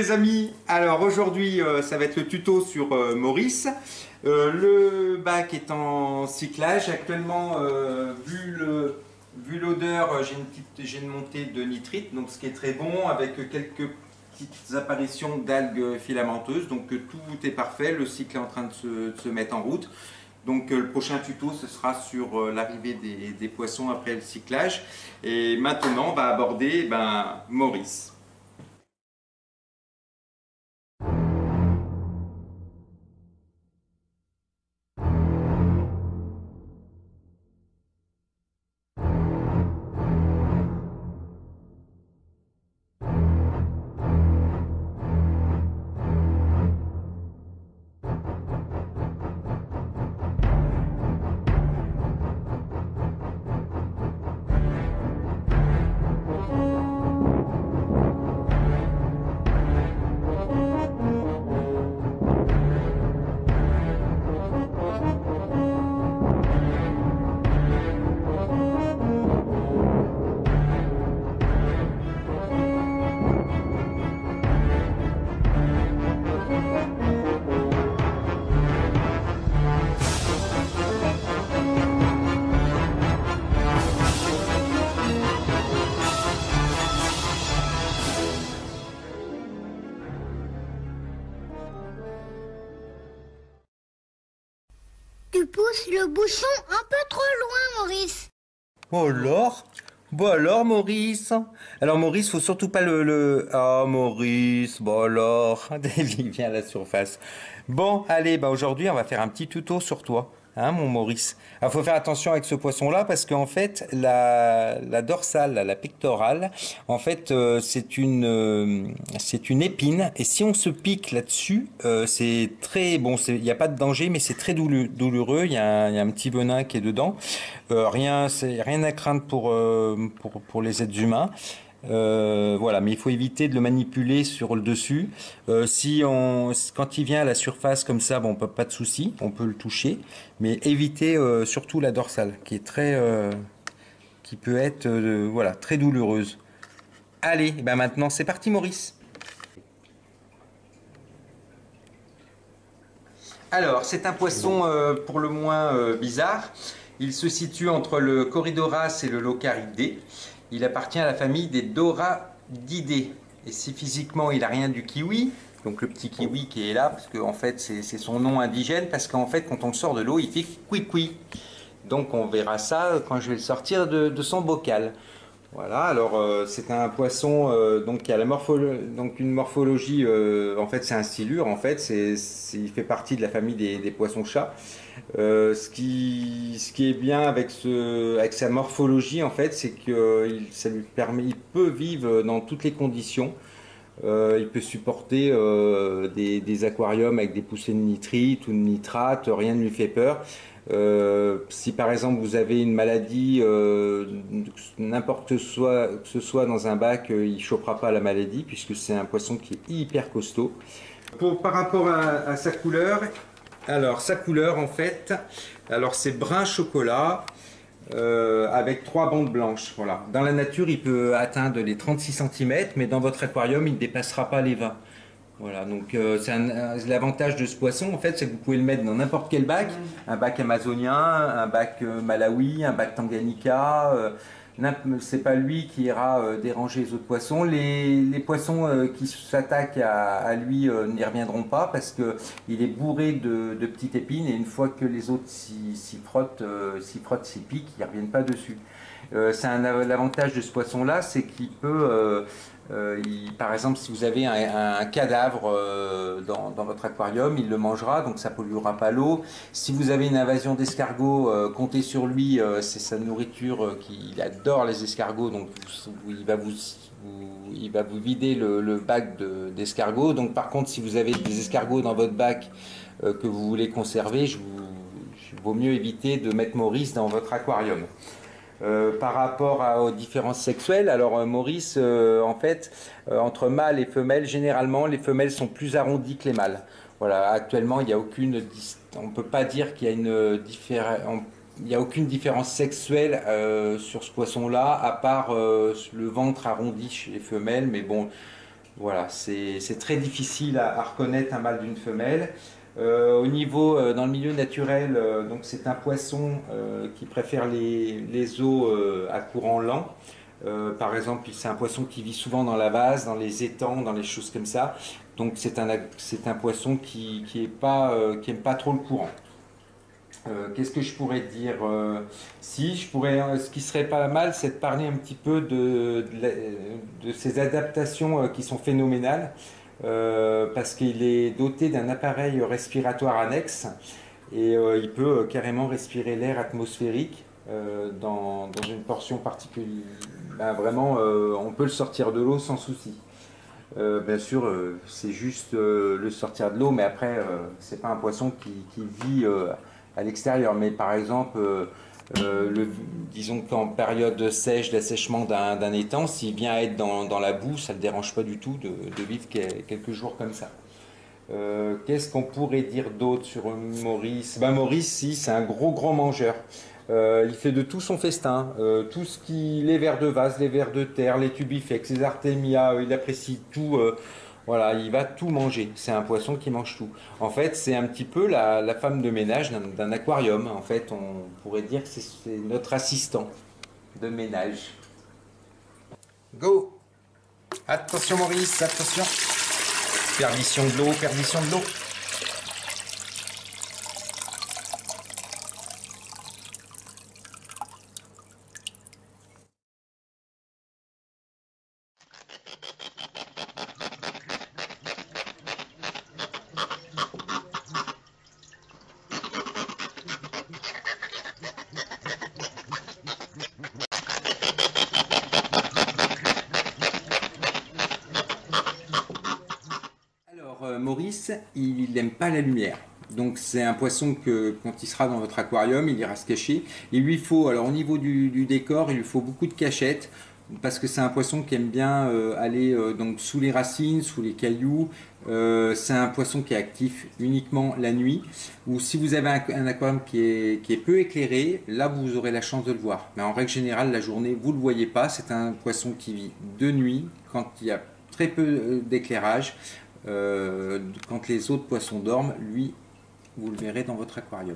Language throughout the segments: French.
les amis, alors aujourd'hui ça va être le tuto sur Maurice. Le bac est en cyclage. Actuellement, vu l'odeur, j'ai une montée de nitrite, donc ce qui est très bon, avec quelques petites apparitions d'algues filamenteuses. Donc tout est parfait, le cycle est en train de se mettre en route. Donc le prochain tuto, ce sera sur l'arrivée des poissons après le cyclage. Et maintenant, on va aborder Maurice. Tu pousses le bouchon un peu trop loin, Maurice. Oh alors? Bon alors Maurice? Alors Maurice, faut surtout pas Ah Maurice, bon alors, il vient à la surface. Bon, allez, aujourd'hui on va faire un petit tuto sur toi, hein mon Maurice. Alors faut faire attention avec ce poisson-là parce qu'en fait la dorsale, la pectorale, en fait c'est une épine et si on se pique là-dessus, c'est très bon, il n'y a pas de danger mais c'est très douloureux, il y a un petit venin qui est dedans. C'est rien à craindre pour les êtres humains. Voilà, mais il faut éviter de le manipuler sur le dessus. Quand il vient à la surface comme ça, bon, pas de souci, on peut le toucher, mais éviter surtout la dorsale, qui peut être voilà, très douloureuse. Allez, maintenant c'est parti, Maurice. Alors, c'est un poisson pour le moins bizarre. Il se situe entre le Corydoras et le Locaridé. Il appartient à la famille des Doradidés. Et si physiquement il n'a rien du kiwi, donc le petit kiwi qui est là, parce qu'en fait c'est son nom indigène, parce qu'en fait quand on le sort de l'eau, il fait cuicui. Donc on verra ça quand je vais le sortir de son bocal. Voilà, alors c'est un poisson donc qui a donc une morphologie, en fait c'est un silure, en fait il fait partie de la famille des poissons-chats. Ce qui est bien avec sa morphologie, en fait, c'est que ça lui permet, il peut vivre dans toutes les conditions. Il peut supporter des aquariums avec des poussées de nitrite ou de nitrate, rien ne lui fait peur. Si par exemple vous avez une maladie, n'importe que ce soit dans un bac, il ne chopera pas la maladie puisque c'est un poisson qui est hyper costaud. Par rapport à sa couleur, alors sa couleur en fait, alors c'est brun chocolat avec 3 bandes blanches. Voilà. Dans la nature, il peut atteindre les 36 cm, mais dans votre aquarium, il ne dépassera pas les 20. Voilà, donc l'avantage de ce poisson, en fait, c'est que vous pouvez le mettre dans n'importe quel bac, un bac amazonien, un bac malawi, un bac tanganyika. C'est pas lui qui ira déranger les autres poissons. Les poissons qui s'attaquent à lui n'y reviendront pas parce que il est bourré de petites épines et une fois que les autres s'y frottent, s'y piquent, ils ne reviennent pas dessus. L'avantage de ce poisson-là, c'est qu'il peut par exemple, si vous avez un cadavre dans votre aquarium, il le mangera, donc ça ne polluera pas l'eau. Si vous avez une invasion d'escargots, comptez sur lui, c'est sa nourriture, il adore les escargots, donc il va vous vider le bac d'escargots. Donc par contre, si vous avez des escargots dans votre bac que vous voulez conserver, vaut mieux éviter de mettre Maurice dans votre aquarium. Par rapport aux différences sexuelles, alors Maurice, en fait, entre mâles et femelles, généralement, les femelles sont plus arrondies que les mâles. Voilà, actuellement, il n'y a on ne peut pas dire qu'il y a il y a aucune différence sexuelle sur ce poisson-là, à part le ventre arrondi chez les femelles, mais bon, Voilà, c'est très difficile à reconnaître un mâle d'une femelle. Au niveau, dans le milieu naturel, donc c'est un poisson qui préfère les eaux à courant lent. Par exemple, c'est un poisson qui vit souvent dans la vase, dans les étangs, dans les choses comme ça. Donc c'est un poisson qui aime pas trop le courant. Qu'est-ce que je pourrais dire Si, je pourrais, ce qui serait pas mal, c'est de parler un petit peu de ces adaptations qui sont phénoménales, parce qu'il est doté d'un appareil respiratoire annexe et il peut carrément respirer l'air atmosphérique dans une portion particulière. Ben, vraiment, on peut le sortir de l'eau sans souci. Bien sûr, c'est juste le sortir de l'eau, mais après, c'est pas un poisson qui vit à l'extérieur. Mais par exemple, disons qu'en période sèche, d'assèchement d'un étang, s'il vient à être dans la boue, ça ne le dérange pas du tout de vivre quelques jours comme ça. Qu'est-ce qu'on pourrait dire d'autre sur Maurice? Ben Maurice, si, c'est un gros mangeur. Il fait de tout son festin, tout ce qui, les vers de vase, les vers de terre, les tubifex, les artémia, il apprécie tout. Voilà, il va tout manger. C'est un poisson qui mange tout. En fait, c'est un petit peu la femme de ménage d'un aquarium. En fait, on pourrait dire que c'est notre assistant de ménage. Go! Attention Maurice, attention! Perdition de l'eau, perdition de l'eau. Maurice, il n'aime pas la lumière. Donc c'est un poisson que quand il sera dans votre aquarium, il ira se cacher. Il lui faut, alors au niveau du décor, il lui faut beaucoup de cachettes parce que c'est un poisson qui aime bien aller donc sous les racines, sous les cailloux. C'est un poisson qui est actif uniquement la nuit. Ou si vous avez un aquarium qui est peu éclairé, là vous aurez la chance de le voir. Mais en règle générale, la journée, vous ne le voyez pas. C'est un poisson qui vit de nuit quand il y a très peu d'éclairage. Quand les autres poissons dorment, lui, vous le verrez dans votre aquarium.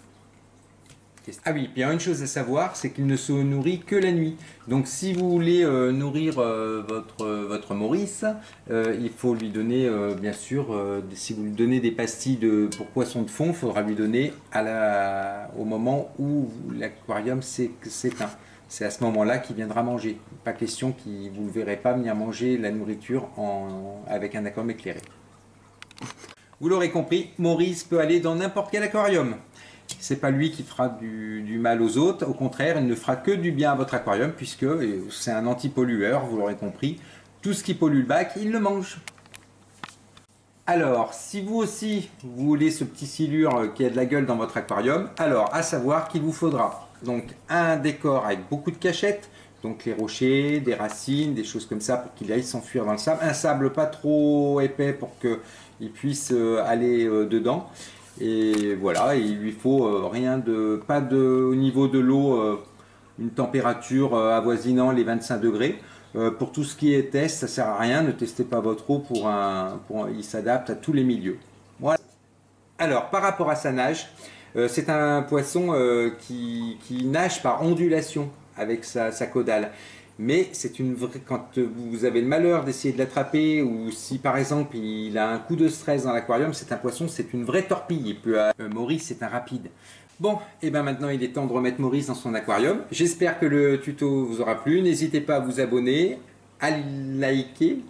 Ah oui, puis il y a une chose à savoir, c'est qu'il ne se nourrit que la nuit. Donc si vous voulez nourrir votre Maurice, il faut lui donner, bien sûr, si vous lui donnez des pastilles pour poissons de fond, il faudra lui donner au moment où l'aquarium s'éteint. C'est à ce moment-là qu'il viendra manger. Pas question qu'il vous ne le verrez pas venir manger la nourriture avec un aquarium éclairé. Vous l'aurez compris, Maurice peut aller dans n'importe quel aquarium. C'est pas lui qui fera du mal aux autres, au contraire, il ne fera que du bien à votre aquarium puisque c'est un anti-pollueur, vous l'aurez compris. Tout ce qui pollue le bac, il le mange. Alors, si vous aussi, vous voulez ce petit silure qui a de la gueule dans votre aquarium, alors à savoir qu'il vous faudra donc un décor avec beaucoup de cachettes, donc les rochers, des racines, des choses comme ça pour qu'il aille s'enfuir dans le sable. Un sable pas trop épais pour qu'il puisse aller dedans. Et voilà, il lui faut au niveau de l'eau, une température avoisinant les 25 degrés. Pour tout ce qui est test, ça sert à rien, ne testez pas votre eau il s'adapte à tous les milieux. Voilà. Alors, par rapport à sa nage, c'est un poisson qui nage par ondulation avec sa caudale. Mais c'est une vraie, quand vous avez le malheur d'essayer de l'attraper ou si par exemple il a un coup de stress dans l'aquarium, c'est un poisson, c'est une vraie torpille. Maurice, c'est un rapide. Bon, et bien maintenant il est temps de remettre Maurice dans son aquarium. J'espère que le tuto vous aura plu. N'hésitez pas à vous abonner, à liker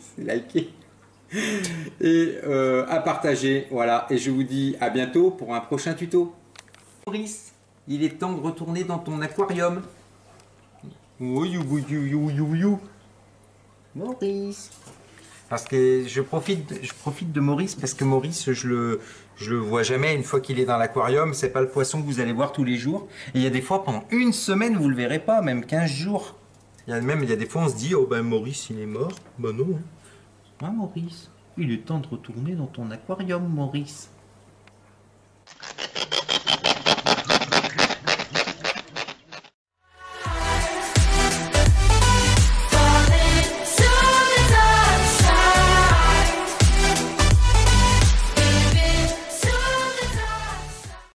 et à partager. Voilà, et je vous dis à bientôt pour un prochain tuto. Maurice, il est temps de retourner dans ton aquarium. Maurice. Parce que je profite de Maurice parce que Maurice, je le vois jamais une fois qu'il est dans l'aquarium. C'est pas le poisson que vous allez voir tous les jours. Et il y a des fois, pendant une semaine, vous le verrez pas, même 15 jours. Il y a des fois, on se dit, oh ben Maurice, il est mort. Ben non. Hein, Maurice, il est temps de retourner dans ton aquarium, Maurice.